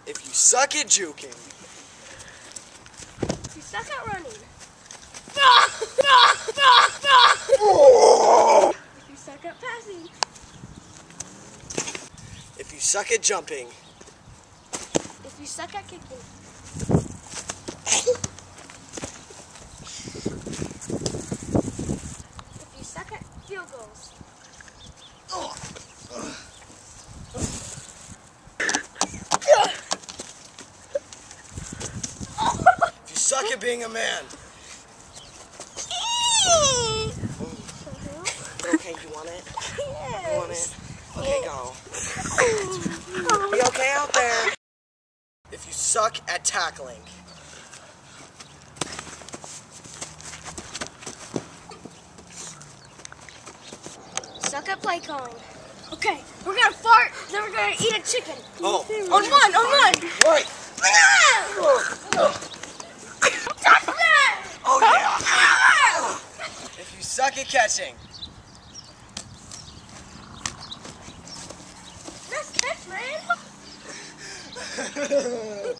If you suck at juking. If you suck at running. If you suck at passing. If you suck at jumping. If you suck at kicking. If you suck at field goals. If you suck at being a man. Okay, you want it? Yes. You want it? Okay, go. Be okay out there. If you suck at tackling. Suck at play calling. Okay, we're gonna fart, then we're gonna eat a chicken. Oh. On one. Right. Oh, yeah. If you suck at catching. Let's catch, man.